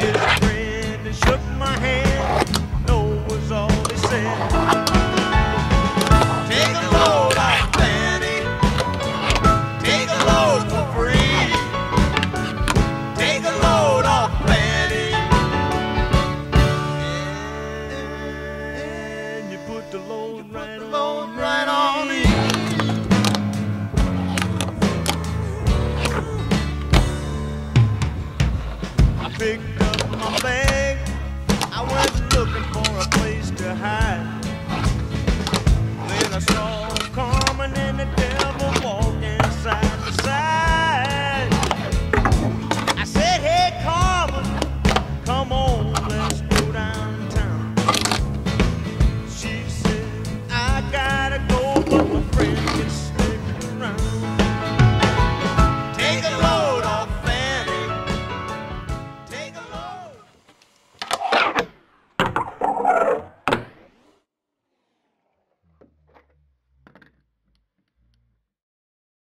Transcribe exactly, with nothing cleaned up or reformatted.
His friend and shook my hand. No was all he said. Take a load off Fanny. Take a load for free. Take a load off Fanny. And you put the load right on, right on me. I picked up my bag. I went looking for a place to hide. Then I saw